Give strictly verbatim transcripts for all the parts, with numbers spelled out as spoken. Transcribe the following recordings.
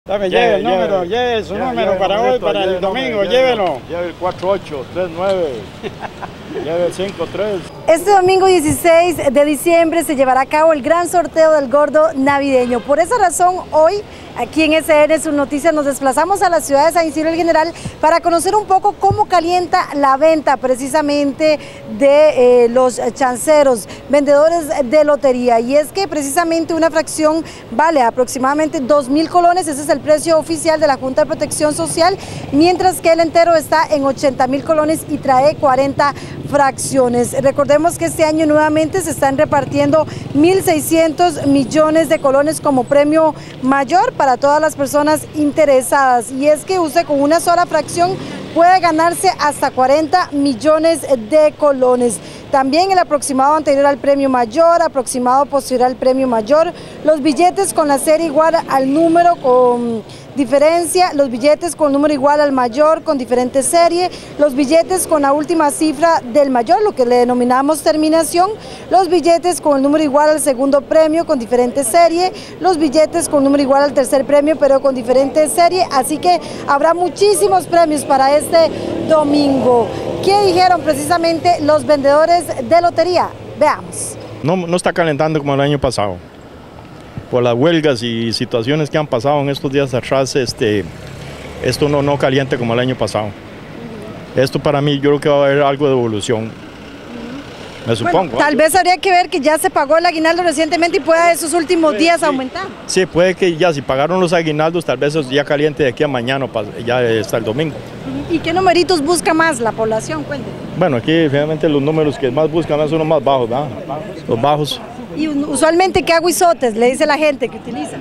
Dame, lleve el número, lleve su número para hoy, para el domingo, llévelo. Lleve el cuatro ocho tres nueve, lleve el cinco tres. Este domingo dieciséis de diciembre se llevará a cabo el gran sorteo del gordo navideño. Por esa razón, hoy, aquí en S N Sus Noticias, nos desplazamos a la ciudad de San Isidro el General para conocer un poco cómo calienta la venta precisamente de eh, los chanceros, vendedores de lotería. Y es que precisamente una fracción vale aproximadamente dos mil colones, ese es el precio oficial de la Junta de Protección Social, mientras que el entero está en ochenta mil colones y trae cuarenta fracciones. Recordemos que este año nuevamente se están repartiendo mil seiscientos millones de colones como premio mayor para todas las personas interesadas, y es que usted con una sola fracción puede ganarse hasta cuarenta millones de colones. También el aproximado anterior al premio mayor, aproximado posterior al premio mayor, los billetes con la serie igual al número con diferencia, los billetes con número igual al mayor con diferente serie, los billetes con la última cifra del mayor, lo que le denominamos terminación, los billetes con el número igual al segundo premio con diferente serie, los billetes con número igual al tercer premio pero con diferente serie, así que habrá muchísimos premios para este domingo. ¿Qué dijeron precisamente los vendedores de lotería? Veamos. No, no está calentando como el año pasado. Por las huelgas y situaciones que han pasado en estos días atrás, este, esto no, no calienta como el año pasado. Esto para mí yo creo que va a haber algo de evolución. Me supongo. Bueno, tal vez habría que ver que ya se pagó el aguinaldo recientemente y pueda esos últimos sí, días sí. aumentar. Sí, puede que ya si pagaron los aguinaldos, tal vez eso ya caliente de aquí a mañana, ya hasta el domingo. ¿Y qué numeritos busca más la población? Cuénteme. Bueno, aquí realmente los números que más buscan son los más bajos, ¿verdad? Los bajos. ¿Y usualmente qué aguizotes le dice la gente que utiliza?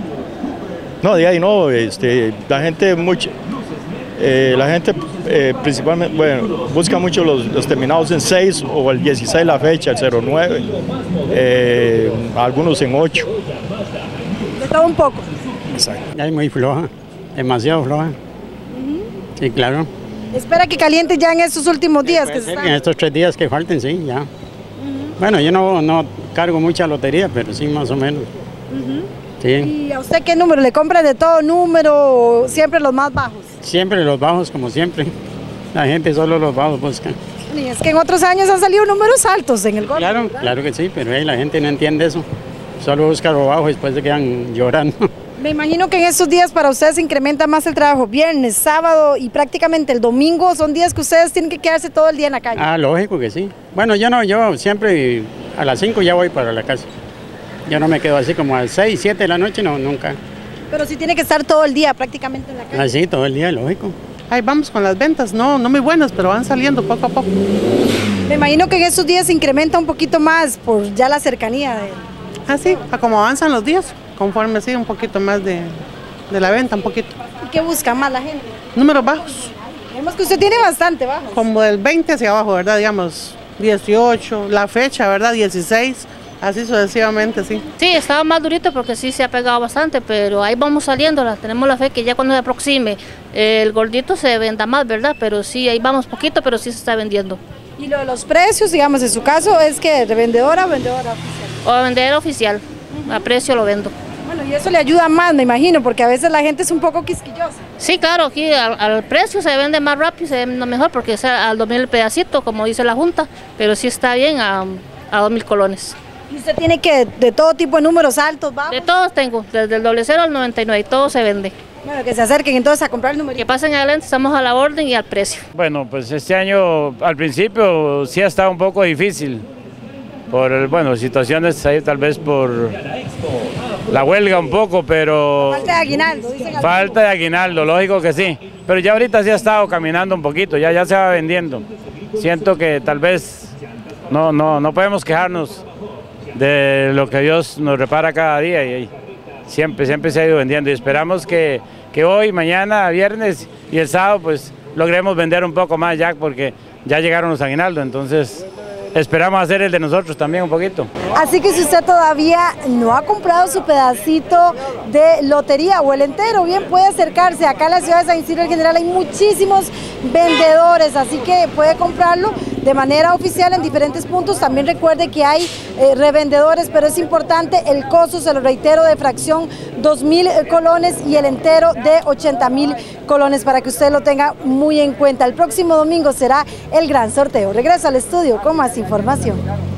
No, de ahí no, este, la gente mucho, eh, la gente eh, principalmente, bueno, busca mucho los, los terminados en seis o el dieciséis la fecha, el cero nueve, eh, algunos en ocho. De todo un poco. Exacto. Es muy floja, demasiado floja. Uh-huh. Sí, claro. Espera que caliente ya en estos últimos días. Sí, que se están... En estos tres días que falten, sí, ya. Uh-huh. Bueno, yo no, no cargo mucha lotería, pero sí más o menos. Uh-huh. Sí. ¿Y a usted qué número? ¿Le compra de todo número o siempre los más bajos? Siempre los bajos, como siempre. La gente solo los bajos busca. Y es que en otros años han salido números altos en el gordo. Claro, ¿verdad? Claro que sí, pero ahí la gente no entiende eso. Solo busca lo bajo y después se quedan llorando. Me imagino que en estos días para ustedes se incrementa más el trabajo. Viernes, sábado y prácticamente el domingo son días que ustedes tienen que quedarse todo el día en la calle. Ah, lógico que sí. Bueno, yo no, yo siempre a las cinco ya voy para la casa. Yo no me quedo así como a las seis, siete de la noche, no, nunca. Pero sí tiene que estar todo el día prácticamente en la calle. Ah, sí, todo el día, lógico. Ahí vamos con las ventas, no, no muy buenas, pero van saliendo poco a poco. Me imagino que en estos días se incrementa un poquito más por ya la cercanía de... Ah, sí, a como avanzan los días, conforme así un poquito más de, de la venta, un poquito. ¿Y qué busca más la gente? Números bajos. Vemos que usted tiene bastante bajos. Como del veinte hacia abajo, ¿verdad? Digamos, dieciocho, la fecha, ¿verdad? dieciséis, así sucesivamente, sí. Sí, estaba más durito porque sí se ha pegado bastante, pero ahí vamos saliendo, tenemos la fe que ya cuando se aproxime el gordito se venda más, ¿verdad? Pero sí, ahí vamos poquito, pero sí se está vendiendo. Y lo de los precios, digamos, en su caso, ¿es que de vendedora o vendedora oficial? O vendedora oficial, uh-huh. A precio lo vendo. Bueno, y eso le ayuda más, me imagino, porque a veces la gente es un poco quisquillosa. Sí, claro, aquí al, al precio se vende más rápido, se vende mejor, porque es al dos mil el pedacito, como dice la Junta, pero sí está bien a, a dos mil colones. ¿Y usted tiene que de todo tipo de números altos, bajos? De todos tengo, desde el doble cero al noventa y nueve, todo se vende. Bueno, que se acerquen entonces a comprar el número. Que pasen adelante, estamos a la orden y al precio. Bueno, pues este año al principio sí ha estado un poco difícil, por, bueno, situaciones ahí tal vez por la huelga un poco, pero... Falta de aguinaldo, dicen. Falta de aguinaldo, lógico que sí, pero ya ahorita sí ha estado caminando un poquito, ya, ya se va vendiendo. Siento que tal vez no, no, no podemos quejarnos de lo que Dios nos repara cada día y, y siempre, siempre se ha ido vendiendo y esperamos que, que hoy, mañana, viernes y el sábado pues logremos vender un poco más ya porque ya llegaron los aguinaldos, entonces esperamos hacer el de nosotros también un poquito. Así que si usted todavía no ha comprado su pedacito de lotería o el entero, bien puede acercarse. Acá en la ciudad de San Isidro el General hay muchísimos vendedores, así que puede comprarlo. de manera oficial en diferentes puntos. También recuerde que hay eh, revendedores, pero es importante el costo, se lo reitero, de fracción dos mil colones y el entero de ochenta mil colones, para que usted lo tenga muy en cuenta. El próximo domingo será el gran sorteo. Regreso al estudio con más información.